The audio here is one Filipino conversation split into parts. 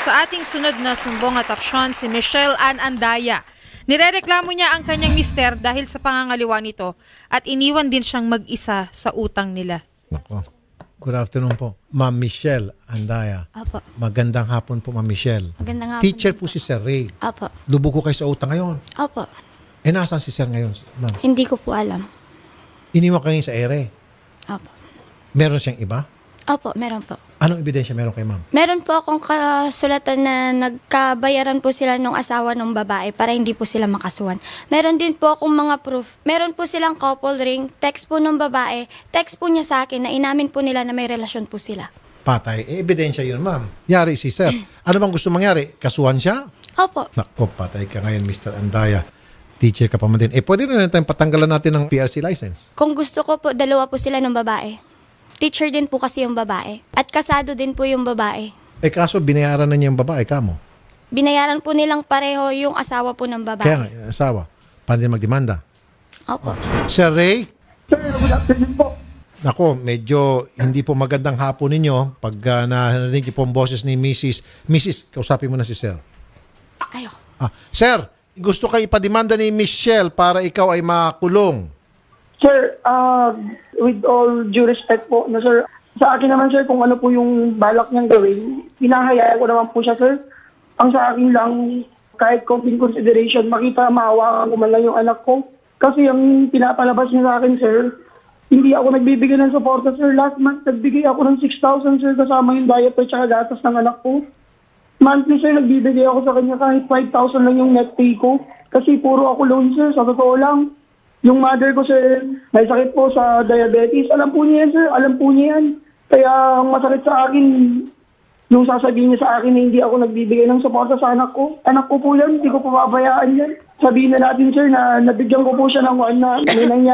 Sa ating sunod na sumbong at aksyon, si Michelle Ann Andaya. Nirereklamo niya ang kanyang mister dahil sa pangangaliwa nito at iniwan din siyang mag-isa sa utang nila. Nako. Good afternoon po. Ma'am Michelle Andaya. Apo. Magandang hapon po, Ma'am Michelle. Magandang hapon. Teacher po si Sir Ray. Apo. Lubog ko kayo sa utang ngayon. Apo. Nasaan si Sir ngayon, ma'am? Hindi ko po alam. Iniwan kayo sa ere. Apo. Meron siyang iba? Opo, meron po. Anong ebidensya meron kay ma'am? Meron po akong kasulatan na nagkabayaran po sila ng asawa ng babae para hindi po sila makasuhan. Meron din po akong mga proof. Meron po silang couple ring, text po ng babae, text po niya sa akin na inamin po nila na may relasyon po sila. Patay. Ebidensya yun, ma'am. Yari si Sir. Ano bang gusto mangyari? Kasuhan siya? Opo. Nako, patay ka ngayon, Mr. Andaya. Teacher ka pa man din. Pwede rin tayong patanggalan natin ng PRC license. Kung gusto ko po, dalawa po sila ng babae. Teacher din po kasi yung babae. At kasado din po yung babae. Kaso binayaran na niya yung babae, kamo? Binayaran po nilang pareho yung asawa po ng babae. Kaya nga, asawa. Paano din magdemanda? Opo. Sir Ray? Sir, good afternoon po. Nako, medyo hindi po magandang hapon ninyo pag narinig po ang boses ni Mrs. Kausapin mo na si Sir. Ayoko. Sir, gusto kayo ipademanda ni Michelle para ikaw ay makulong. Sir, with all due respect po, no, sir, sa akin naman, sir, kung ano po yung balak niyang gawin, pinahayaan ko naman po siya, sir. Ang sa akin lang, kahit konting consideration, makita, maawakan ko man lang yung anak ko. Kasi ang pinapalabas niya sa akin, sir, hindi ako nagbibigay ng suporta, sir. Last month, nagbigay ako ng 6,000, sir, kasama yung diaper at gatas ng anak ko. Monthly, sir, nagbibigay ako sa kanya kahit 5,000 lang yung net pay ko. Kasi puro ako loan, sir, sa totoo lang. Yung mother ko, sir, may sakit po sa diabetes. Alam po niya yan, sir. Alam po niya yan. Kaya ang masakit sa akin, yung sasabihin niya sa akin na hindi ako nagbibigay ng suporta sa anak ko. Anak ko po yan. Hindi ko po pabayaan yan. Sabihin na natin, sir, na nabigyan ko po siya ng na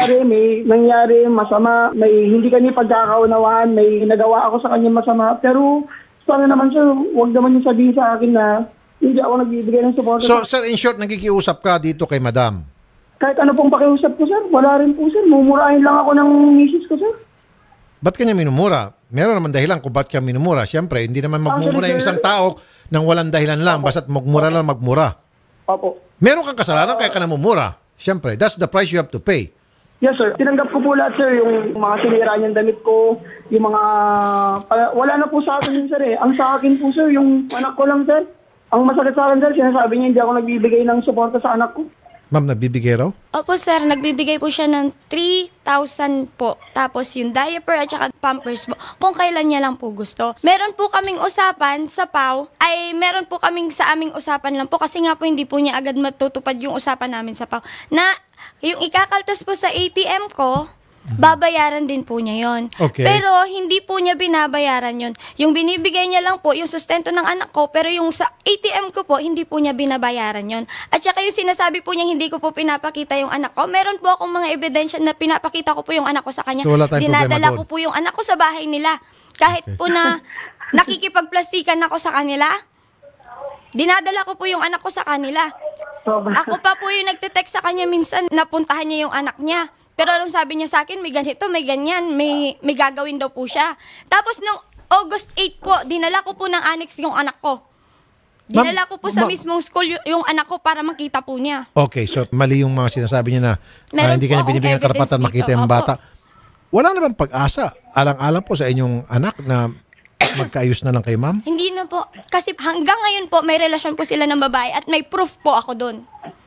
may nangyari masama, may hindi kami pagkakaunawaan, may nagawa ako sa kanya masama. Pero sana naman, sir, huwag naman yung sabihin sa akin na hindi ako nagbibigay ng suporta. So, sir, in short, nagikiusap ka dito kay madam? Kahit ano pong pakiusap ko, sir, wala rin po, sir. Mumurahin lang ako ng misis ko, sir. Ba't kanya minumura? Meron naman dahilan kung ba't ka minumura. Siyempre, hindi naman magmumura yung isang tao nang walang dahilan lang. Basta't magmura lang magmura. Opo. Meron kang kasalanan kaya ka namumura. Siyempre, that's the price you have to pay. Yes, sir. Tinanggap ko po lahat, sir, yung mga sinira niyang damit ko, yung mga... wala na po sa akin yun, sir, eh. Ang sa akin po, sir, yung anak ko lang, sir. Ang masakit sa akin, sir, sinasabi niya hindi ako nagbibigay ng suporta sa anak ko. Ma'am, nagbibigay raw? Opo, sir. Nagbibigay po siya ng 3,000 po. Tapos yung diaper at saka pampers po. Kung kailan niya lang po gusto. Meron po kaming usapan sa PAW. Meron po kaming sa aming usapan lang po. Kasi nga po hindi po niya agad matutupad yung usapan namin sa PAW. Na yung ikakaltas po sa ATM ko, babayaran din po niya yon. Okay. Pero hindi po niya binabayaran yon. Yung binibigay niya lang po, yung sustento ng anak ko, pero yung sa ATM ko po, hindi po niya binabayaran yon. At saka yung sinasabi po niya, hindi ko po pinapakita yung anak ko. Meron po akong mga ebidensya na pinapakita ko po yung anak ko sa kanya. So, wala tayong dinadala problema ko po yung anak ko sa bahay nila. Kahit po na nakikipagplastikan ako sa kanila, dinadala ko po yung anak ko sa kanila. Ako pa po yung nagte-text sa kanya minsan, napuntahan niya yung anak niya. Pero anong sabi niya sa akin, may ganito, may ganyan, may gagawin daw po siya. Tapos nung August 8 po, dinala ko po ng annex yung anak ko. Dinala ko po sa mismong school yung anak ko para makita po niya. Okay, so mali yung mga sinasabi niya na hindi kanya binibigyan ng karapatan makita yung bata. Wala na bang pag-asa? Alang-alang po sa inyong anak na magkaayos na lang kay ma'am? Hindi na po. Kasi hanggang ngayon po, may relasyon po sila ng babae at may proof po ako doon.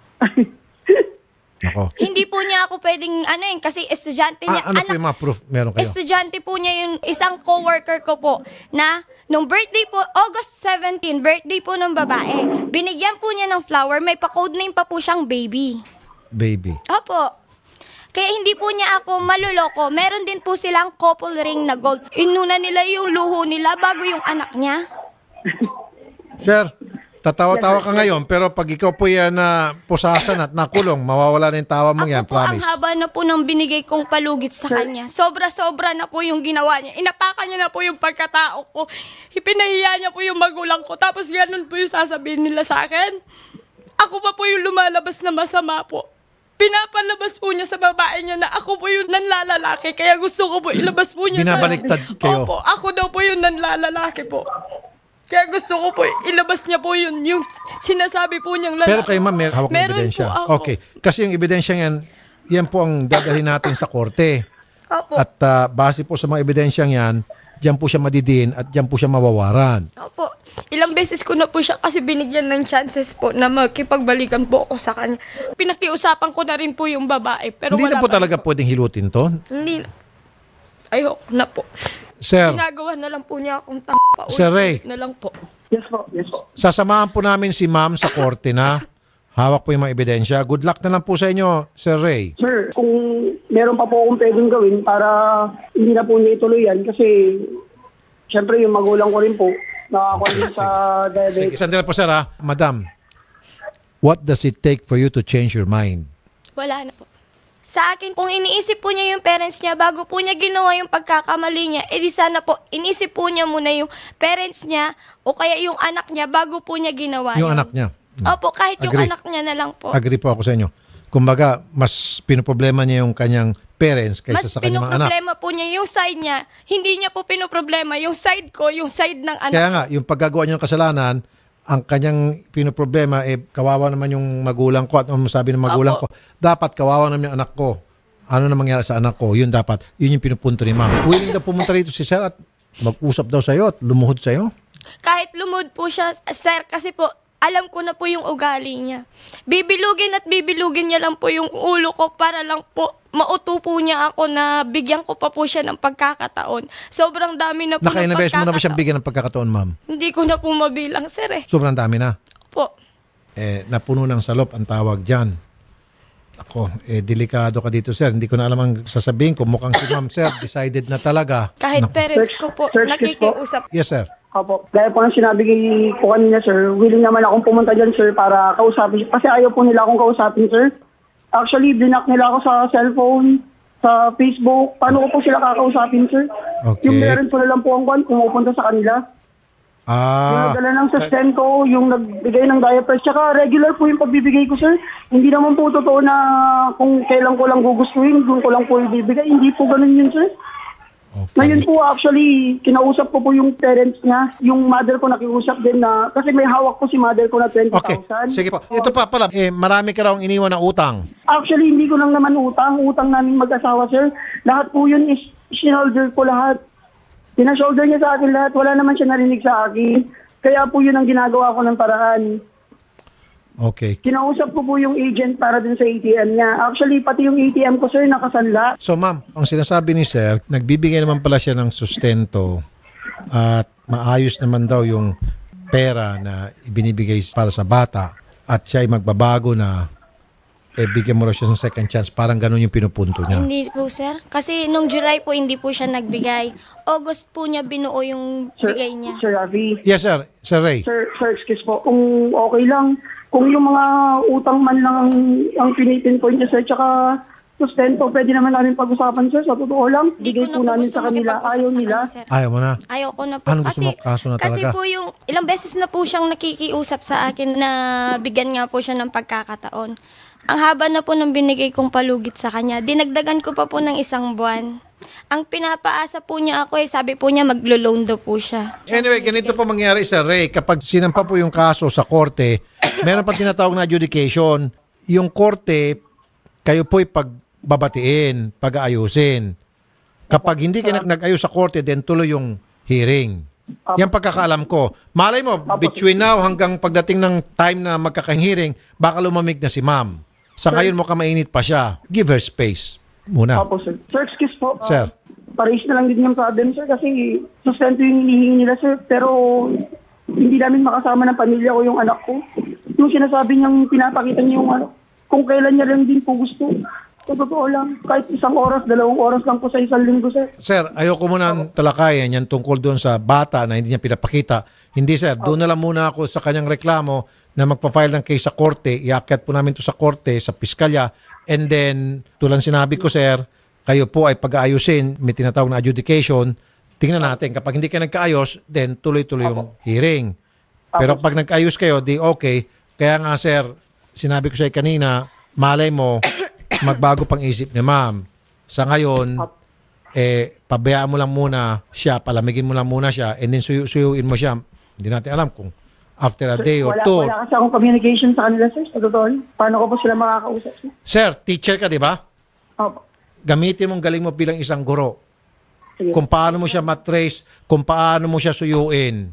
Ako. Hindi po niya ako pwedeng kasi estudyante niya. Ano po yung mga proof meron kayo? Estudyante po niya yung isang co-worker ko po na nung birthday po, August 17, birthday po ng babae. Binigyan po niya ng flower, may pa-codename pa po siyang baby. Baby. Opo. Kaya hindi po niya ako maluloko. Meron din po silang couple ring na gold. Inuna nila yung luho nila bago yung anak niya. Sir, tatawa-tawa ka ngayon, pero pag ikaw po yan na pusasan at nakulong, mawawala na yung tawa mo yan, Ako po, ang promise. haba na po ng binigay kong palugit sa kanya. Sobra-sobra na po yung ginawa niya. Inapakan niya na po yung pagkatao ko. Ipinahiya niya po yung magulang ko. Tapos ganun po yung sasabihin nila sa akin. Ako pa po yung lumalabas na masama po. Pinapalabas po niya sa babae niya na ako po yung nanlalalaki. Kaya gusto ko po ilabas po niya Binabaliktad kayo. Opo, ako daw po yung nanlalalaki po. Kaya gusto ko po, ilabas niya po yung sinasabi po niyang lalaki. Pero kay ma'am, may hawak na Meron ebidensya. po ako. Okay. Kasi yung ebidensya yan po ang dadalhin natin sa korte. Opo. At base po sa mga ebidensyang yan, diyan po siya madidiin at diyan po siya mawawaran. Opo. Ilang beses ko na po siya kasi binigyan ng chances po na makipagbalikan po ako sa kanya. Pinakiusapan ko na rin po yung babae. Pero Hindi na wala po pa talaga rin po. pwedeng hilutin to. Hindi na. Ayoko na po. Sir, Ginagawa na lang po niya akong Sir Ray. na lang po. Yes po, yes po. sasamahan po namin si ma'am sa korte na hawak po yung mga ebidensya. Good luck na lang po sa inyo, Sir Ray. Sir, kung meron pa po akong pwedeng gawin para hindi na po niya ituloy yan kasi syempre yung magulang ko rin po nakakuha din sa Sige, diabetes. sandali po sir ha. Madam, what does it take for you to change your mind? Wala na po. Sa akin, kung iniisip po niya yung parents niya bago po niya ginawa yung pagkakamali niya, edi sana po, inisip po niya muna yung parents niya o kaya yung anak niya bago po niya ginawa Yung yun. anak niya. Opo, kahit yung Agree. anak niya na lang po. Agree po ako sa inyo. Kumbaga, mas pinoproblema niya yung kanyang parents kaysa Mas sa kanyang mga anak. pinoproblema po niya yung side niya. Hindi niya po pinoproblema yung side ko, yung side ng anak. Kaya nga, yung paggagawa niya ng kasalanan, ang kanyang pinoproblema, kawawa naman yung magulang ko at ano sabi ng magulang Opo. ko, dapat kawawa naman yung anak ko. Ano na mangyari sa anak ko? Yun dapat. Yun yung pinupunto ni ma'am. Willing daw pumunta rito si sir at mag-usap daw sa'yo at lumuhod sa'yo. Kahit lumod po siya, sir, kasi po, alam ko na po yung ugali niya. Bibilugin at bibilugin niya lang po yung ulo ko para lang po mauto po niya ako na bigyan ko pa po siya ng pagkakataon. Sobrang dami na po ng Naka-invest mo na ba siyang pagkakataon. bigyan ng pagkakataon, ma'am? Hindi ko na po mabilang, sir eh. Sobrang dami na. Po. Napuno ng salop ang tawag dyan. Ako, delikado ka dito, sir. Hindi ko na alam ang sasabihin ko. Mukhang si ma'am, sir, decided na talaga. Kahit Naku. parents ko po, Search kiss po. nakikiusap. Yes, sir. Opo. Gaya po ng sinabi ko kanina, sir, willing naman akong pumunta dyan, sir, para kausapin. Kasi ayaw po nila akong kausapin, sir. Actually, blinak nila ako sa cellphone, sa Facebook. Paano ko po sila kakausapin, sir? Okay. Yung meron po na lang po ang kwan, pumupunta sa kanila. Yung nagdala ng sustento, yung nagbigay ng diapers, tsaka regular po yung pagbibigay ko, sir. Hindi naman po totoo na kung kailan ko lang gugustuhin, kung ko lang po ibibigay. Hindi po ganun yun, sir. Okay. Ngayon po, actually, kinausap ko po yung parents niya. Yung mother ko nakiusap din na, kasi may hawak po si mother ko na 20,000. Okay. Sige po. Ito pa pala, marami ka raw iniwan na utang. Actually, hindi ko lang naman utang. Utang namin mag-asawa, sir. Lahat po yun is shoulder ko lahat. Pina-shoulder niya sa akin lahat. Wala naman siya narinig sa akin. Kaya po yun ang ginagawa ko ng paraan. Okay. Kinausap ko po yung agent para dun sa ATM niya. Actually, pati yung ATM ko, sir, nakasanla. So ma'am, ang sinasabi ni sir, nagbibigay naman pala siya ng sustento at maayos naman daw yung pera na ibinibigay para sa bata at siya ay magbabago na bigyan mo raw siya ng second chance. Parang ganun yung pinupunto niya. Hindi po, sir. Kasi nung July po, hindi po siya nagbigay. August po niya binuo yung Sir, bigay niya. Sir Rafi. Yes sir, Sir Ray. Sir, excuse po. Kung okay lang, kung yung mga utang man lang ang pinipinpoint niya, sir, tsaka sustento, pwede naman namin pag-usapan, sir. Sa totoo lang, Hindi bigay ko na po po namin gusto sa kanila. makipag-usap Ayaw sa nila. kanya, sir. Ayaw mo na. Ayaw ko na po. Anong gusto mo? Kaso na kasi talaga? po yung ilang beses na po siyang nakikiusap sa akin na bigyan nga po siya ng pagkakataon. Ang haba na po ng binigay kong palugit sa kanya. Dinagdagan ko pa po ng 1 buwan. Ang pinapaasa po niya ako sabi po niya maglo-loan daw po siya. Anyway, ganito po mangyari Sir Ray. Kapag sinampa po yung kaso sa korte, meron pa tinatawag na adjudication. Yung korte, kayo po'y pagbabatiin, pag-aayusin. Kapag hindi ka nag-ayos sa korte, then tuloy yung hearing. Yan pagkakaalam ko. Malay mo, between now hanggang pagdating ng time na magkakahiring, baka lumamig na si ma'am. Sa ngayon mo ka mainit pa siya. Give her space muna. Opo, sir. Sir, excuse po. Sir. Parehas na lang din yung problem, sir, kasi sustento yung hinihingi nila, sir. Pero hindi namin makasama ng pamilya ko yung anak ko. Yung sinasabi niyang pinapakita niya yung kung kailan niya lang din po gusto. Sa totoo lang, kahit 1 oras, 2 oras lang po sa 1 linggo, sir. Sir, ayoko muna talakayan yan tungkol doon sa bata na hindi niya pinapakita. Hindi sir, doon na lang muna ako sa kanyang reklamo na magpa-file ng case sa korte. Iakyat po namin to sa korte, sa piskalya. And then, tulad sinabi ko sir, kayo po ay pag-aayusin, may tinatawag na adjudication. Tingnan natin, kapag hindi ka nagkaayos, then tuloy-tuloy yung hearing. Pero pag nag-ayos kayo, di okay. Kaya nga sir, sinabi ko sa'yo kanina, malay mo, magbago pang isip ni ma'am. Sa ngayon, pabayaan mo lang muna siya, palamigin mo lang muna siya, and then suyuin mo siya. Hindi natin alam kung after a day or Wala, two. wala kasi akong communication sa kanila, sir. Sa totoo lang. Paano ko po sila makakausap, sir? Sir, teacher ka, di ba? Opo. Gamitin mong galing mo bilang isang guro. Sige. Kung paano mo siya matrace, kung paano mo siya suyuin.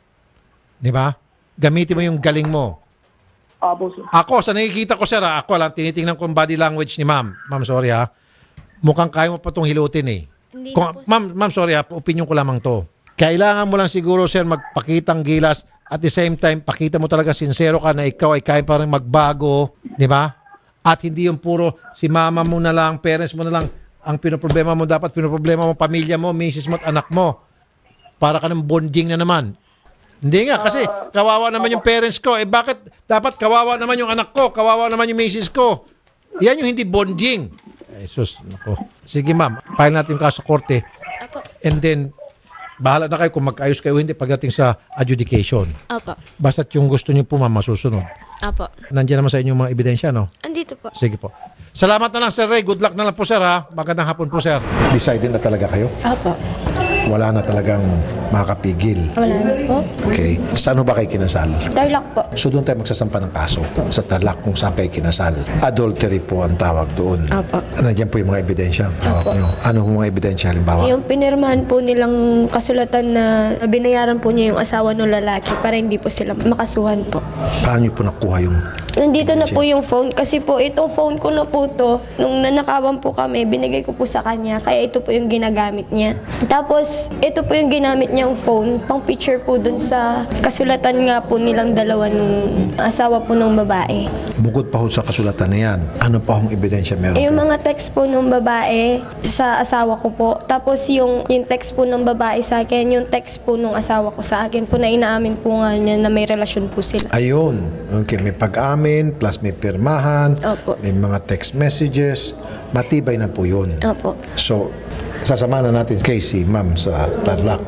Di ba? Gamitin mo yung galing mo. Opo, sir. Ako, sa nakikita ko, sir, ako lang, tinitingnan ko yung body language ni ma'am. Ma'am, sorry ha. Mukhang kaya mo pa itong hilutin eh. Hindi Kung, na po, ma'am, sorry ha, opinion ko lamang to. Kailangan mo lang siguro, sir, magpakitang gilas at the same time, pakita mo talaga sincero ka na ikaw ay kaya pa rin magbago, di ba? At hindi yung puro si mama mo na lang, parents mo na lang, ang pinoproblema mo, dapat pinoproblema mo, pamilya mo, misis mo at anak mo. Para ka ng bonding na naman. Hindi nga, kasi kawawa naman yung parents ko. Eh bakit dapat kawawa naman yung anak ko, kawawa naman yung misis ko? Yan yung hindi bonding. Eh, sus, nako. Sige ma'am, file natin yung kaso sa korte. Apo. And then, bahala na kayo kung mag-ayos kayo hindi pagdating sa adjudication. Apo. Basta't yung gusto niyo po ma'am, masusunod. Apo. Nandiyan naman sa inyo mga ebidensya, no? Andito po. Sige po. Salamat na lang, Sir Ray. Good luck na lang po, sir, ha? Magandang hapon po, sir. Decided na talaga kayo? Apo. Wala na talagang makakapigil. Wala na po. Okay. Saan ba kayo kinasal? Tarlac po. So doon tayo magsasampa ng kaso sa Tarlac kung saan kayo kinasal. Adultery po ang tawag doon. Apo. Nandiyan po yung mga ebidensya. Tawag nyo. Ano mga ebidensya halimbawa? Yung pinirmahan po nilang kasulatan na binayaran po niya yung asawa ng lalaki para hindi po sila makasuhan po. Paano nyo po nakuha yung... Nandito na po yung phone kasi po itong phone ko na po to, nung nanakawan po kami, binigay ko po sa kanya. Kaya ito po yung ginagamit niya. Tapos ito po yung ginamit niyang phone, pang picture po dun sa kasulatan nga po nilang dalawa nung asawa po ng babae. Bukod pa ho sa kasulatan na yan, ano pa hong ebidensya meron? Yung mga text po ng babae sa asawa ko po. Tapos yung text po ng babae sa akin, yung text po ng asawa ko sa akin po na inaamin po nga niya na may relasyon po sila. Ayun. Okay, may pag-amin, plus may pirmahan, Opo. may mga text messages. Matibay na po yun. Opo. So, sasamahan na natin kay si ma'am sa Tarlac.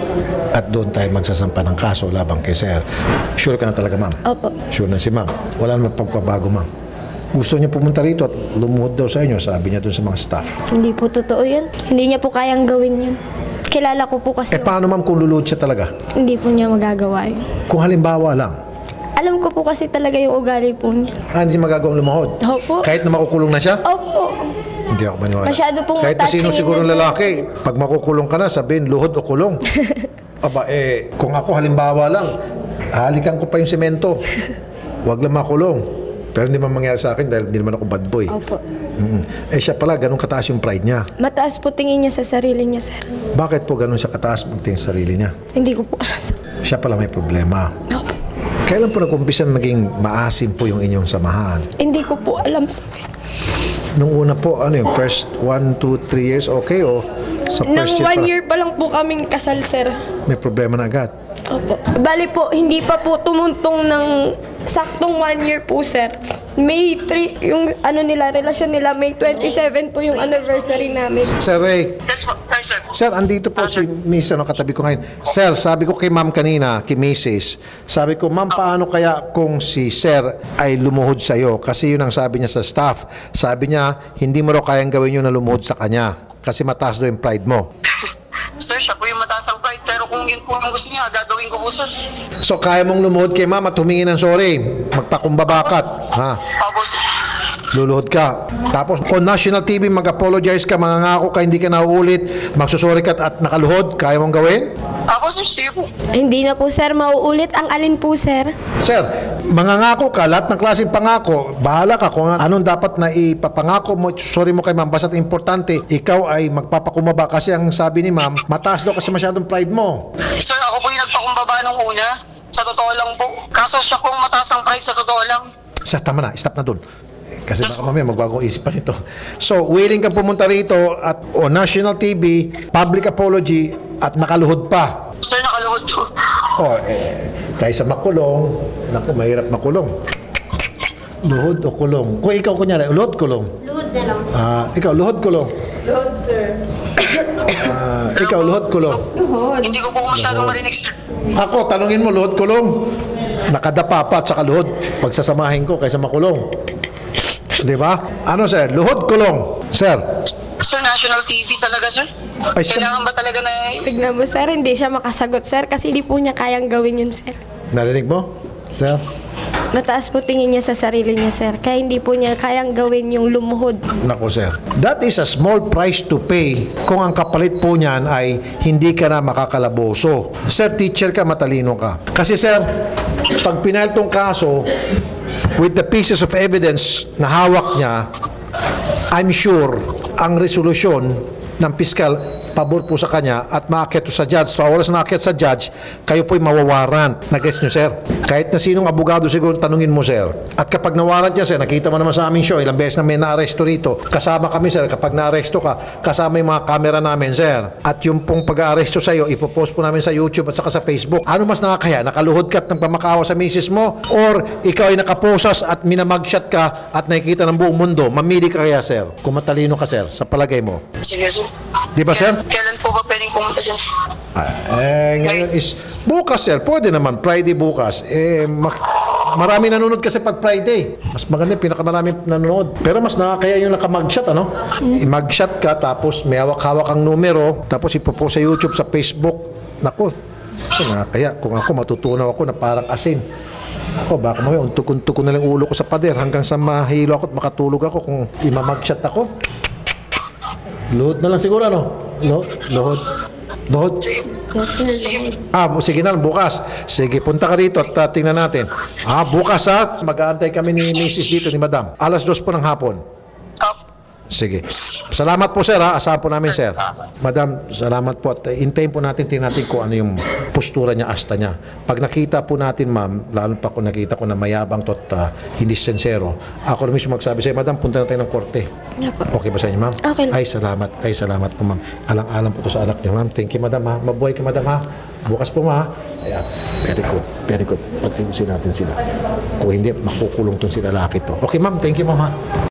At doon tayo magsasampa ng kaso labang kay sir. Sure ka na talaga, ma'am? Opo. Sure na si ma'am. Wala namang pagpabago, ma'am. Gusto niya pumunta rito at lumuhod daw sa inyo, sabi niya doon sa mga staff. Hindi po totoo yun. Hindi niya po kayang gawin yun. Kilala ko po kasi. Eh paano, ma'am, kung luluhod siya talaga? Hindi po niya magagawa yun. Kung halimbawa lang, Alam ko po kasi talaga yung ugali po niya. hindi magagawang lumuhod? Opo. Kahit na makukulong na siya? Opo. Hindi ako maniwala. Masyado pong kahit na mataas sino tingin siguro niya sa- lalaki, pag makukulong ka na, sabihin, luhod o kulong. Aba, kung ako halimbawa lang, halikan ko pa yung semento. Huwag lang makulong. Pero hindi man mangyari sa akin dahil hindi naman ako bad boy. Opo. Siya pala, ganun kataas yung pride niya. Mataas po tingin niya sa sarili niya, sir. Bakit po ganun siya kataas magtingin sa sarili niya? Hindi ko po alam, sir. Siya pala may problema. Opo. Kailan po nag-umpisa naging maasim po yung inyong samahan? Hindi ko po alam, sir. Nung una po, ano yung first 1, 2, 3 years, okay? O sa Nang first 1 year year pa lang po kaming kasal, sir. may problema na agad? Opo. Bali po, hindi pa po tumuntong ng saktong 1 year po, sir. May 3, yung relasyon nila, May 27 po yung anniversary namin. Sir Ray. Yes, po. Hi, sir. Sir, andito po si Miss, katabi ko ngayon. Sir, sabi ko kay ma'am kanina, kay Mrs., sabi ko, ma'am, paano kaya kung si Sir ay lumuhod sa'yo? Kasi yun ang sabi niya sa staff. Sabi niya, hindi mo raw kayang gawin yun na lumuhod sa kanya. Kasi mataas daw yung pride mo. Sir, siya po yung mataas ang pride. Pero kung yun po ang gusto niya, gagawin ko po, sir. So, kaya mong lumuhod kay ma'am at humingi ng sorry. Magpakumbabakat. Ha? Opo, sir. Luluhod ka. Tapos, on national TV, mag-apologize ka, mangangako ka, hindi ka nauulit, magsusorry ka at nakaluhod. Kaya mong gawin? Opo, sir. Sige po. Hindi na po, sir, mauulit. Ang alin po, sir? Sir, mangangako ka, lahat ng klaseng pangako, bahala ka kung anong dapat na ipapangako mo, sorry mo kay ma'am, basta't importante, ikaw ay magpapakumaba kasi ang sabi ni ma'am, mataas daw kasi masyadong pride mo. Sir, ako po yung nagpakumbaba nung una. Sa totoo lang po. Kaso siya pong mataas ang pride sa totoo lang. Sir, tama na, stop na dun. Kasi baka mamaya magbagong isip pa nito. So, willing ka pumunta rito at on national TV, public apology at nakaluhod pa. Sir, nakaluhod po. Kaysa makulong, naku, mahirap makulong. Luhod o kulong? Kung ikaw kunyari, luhod, kulong? Luhod na lang. Ikaw, luhod, kulong? Luhod, sir. Ikaw, luhod, kulong? Hindi ko po masyadong marinig, sir. Ako, tanungin mo, luhod, kulong? Nakadapa pa at saka luhod. Pagsasamahin ko kaysa makulong. Di ba? Ano, sir? Luhod, kulong? Sir? Sir, national TV talaga, sir. Ay, sir. Kailangan ba talaga na... Tignan mo, sir, hindi siya makasagot, sir, kasi hindi po niya kayang gawin yun, sir. Narinig mo, sir? Mataas po tingin niya sa sarili niya, sir. Kaya hindi po niya kayang gawin yung lumuhod. Nako, sir. That is a small price to pay kung ang kapalit po niyan ay hindi ka na makakalaboso. Sir, teacher ka, matalino ka. Kasi, sir, pag pinahal tong kaso, with the pieces of evidence na hawak niya, I'm sure ang resolusyon ng piskal pabor po sa kanya at maakyat sa judge. Sa oras na aakyat sa judge, kayo po'y mawawarant. Nag-gets nyo, sir? Kahit na sinong abogado siguro tanungin mo, sir. At kapag nawarant niya, sir, nakita mo naman sa aming show, ilang beses na may naaresto rito. Kasama kami, sir. Kapag naaresto ka, kasama yung mga camera namin, sir. At yung pong pag-aaresto sa iyo, ipopost po namin sa YouTube at saka sa Facebook. Ano mas nakakaya? Nakaluhod ka at ng pamakawa sa misis mo? Or ikaw ay nakaposas at minamagshot ka at nakikita ng buong mundo? Mamili ka kaya, sir? Kung matalino ka, sir, sa palagay mo. Sige, sir. Di ba, sir? Kailan po ba pwedeng pumunta dyan? Ngayon is bukas, sir. Pwede naman. Friday bukas. Marami nanonood kasi pag Friday. Mas maganda yung pinakamarami nanonood. Pero mas nakakaya yung nakamagshot, ano? I-magshot ka, tapos may hawak-hawak ang numero, tapos ipopost sa YouTube, sa Facebook. Naku, nakakaya. Kung ako, matutunaw ako na parang asin. Ako, baka mamaya untuk-untuk ko na lang ulo ko sa pader hanggang sa mahilo ako at makatulog ako kung imamagshot ako. Luhod na lang siguro, ano? Luhod. Yes, sir. Sige na, bukas. Sige, punta ka rito at tingnan natin. Bukas mag-aantay kami ni Mrs. dito, ni Madam. 2:00 po ng hapon. Sige. Salamat po, sir. Asahan po namin, sir. Madam, salamat po. At hintayin po natin, tingnan natin kung ano yung postura niya, asta niya. Pag nakita po natin, ma'am, lalo pa kung nakita ko na mayabang to at hindi sincero, ako na mismo magsabi sa'yo, madam, punta na tayo ng korte. Okay ba sa inyo, ma'am? Okay. Ay, salamat po, ma'am. Alang-alang po to sa anak niyo, ma'am. Thank you, madam, ha. Mabuhay ka, madam, ha. Bukas po, ma. Ayan. Very good. Very good. Pag-ayusin natin sila. Kung hindi, makukulong tong sila laki to. Okay, ma'am. Thank you, ma'am, ha.